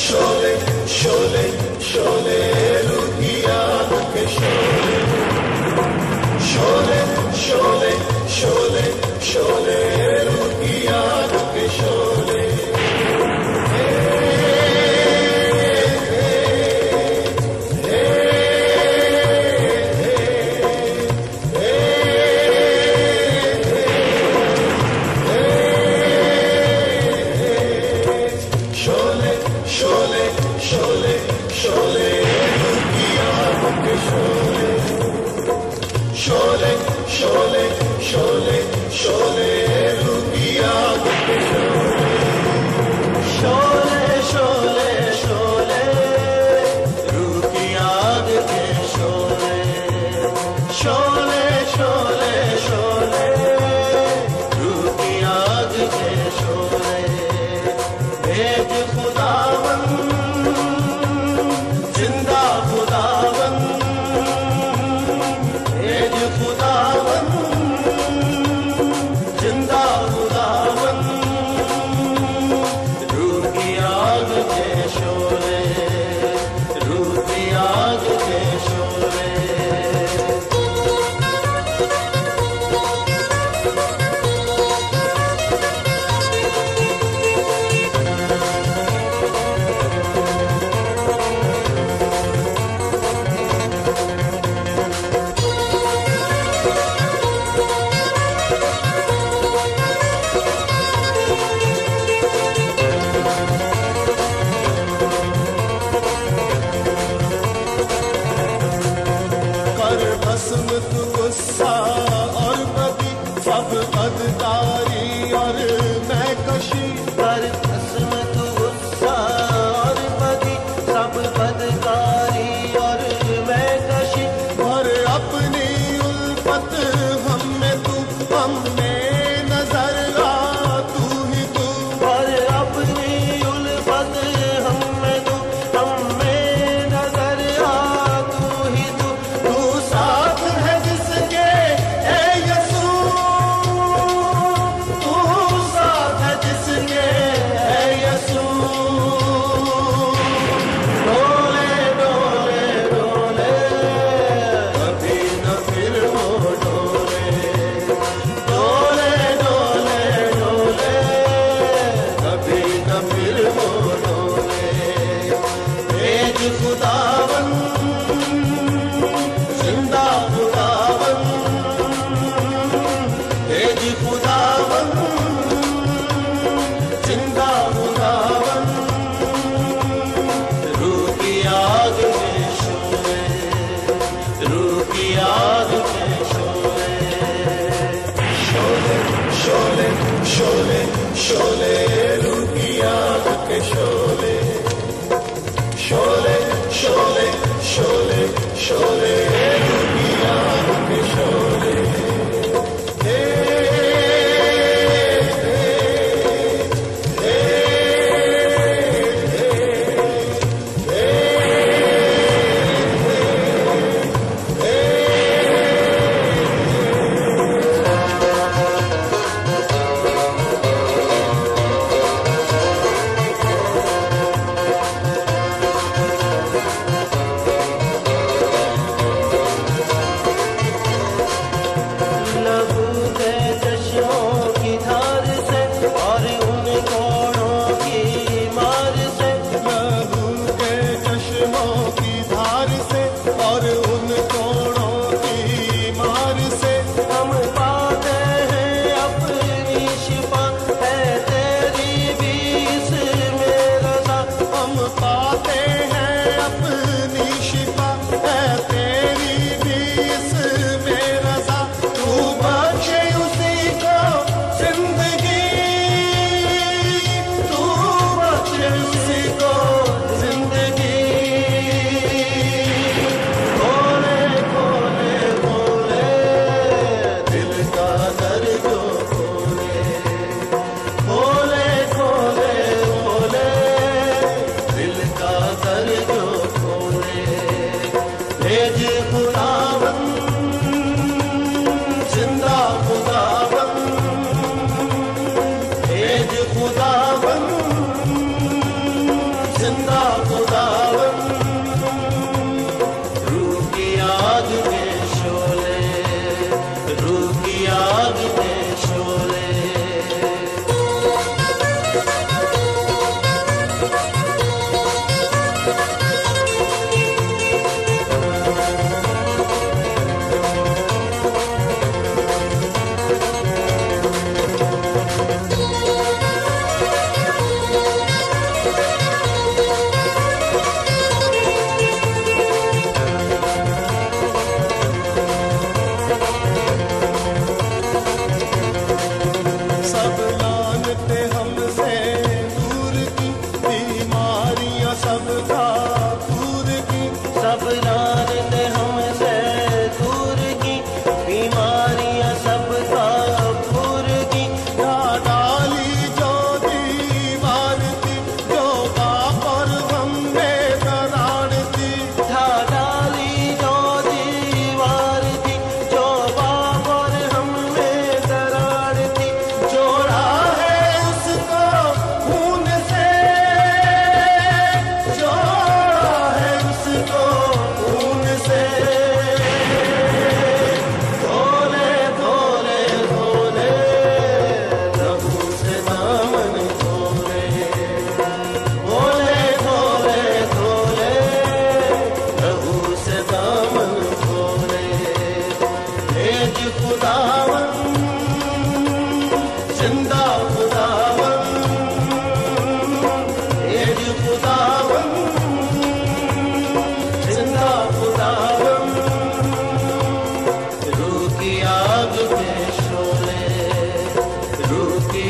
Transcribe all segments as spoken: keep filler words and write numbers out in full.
शोले शोले शोले रूह की आग के शोले शोले शोले शोले शोले रूह की आग के शोले शोले शोले शोले शोले रूह की आग के शोले शोले शोले शोले रूह की आग के शोले शोले शोले शोले रूह की आग के शोले भेज खुदावन जिंदा खुदावन खुदावन जिंदा खुदावन रूह की आग के शोले रूह की आग के शोले भस्म तू गुस्सा और बदी सब बदकारी और मैं कशी कर भस्म तू गुस्सा और बदी सब बदकारी और मैं कशी और अपनी उल्फत हम में तू हम में नजर आ तू ही तू और अपनी उल्फत हम में तू हम में नजर आ तू ही तू तू साथ है जिसके ए यसू तू साथ है जिसके ए यसू डोले डोले डोले कभी न फिर वो डोले डोले डोले डोले कभी न फिर वो डोले भेज खुदावन जिंदा खुदावन भेज खुदावन जिंदा खुदावन रूह की आग के शोले रूह की आग के शोले शोले शोले शोले शोले रूह की आग के शोले शोले शोले शोले शोले रूह की आग के शोले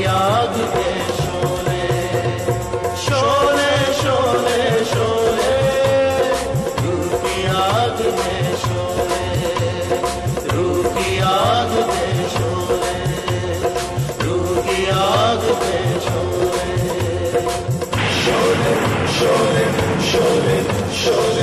आग के शोले, शोले शोले शोले, रूह की आग के शोले, रूह की आग के शोले, रूह की आग के शोले, शोले शोले शोले शोले।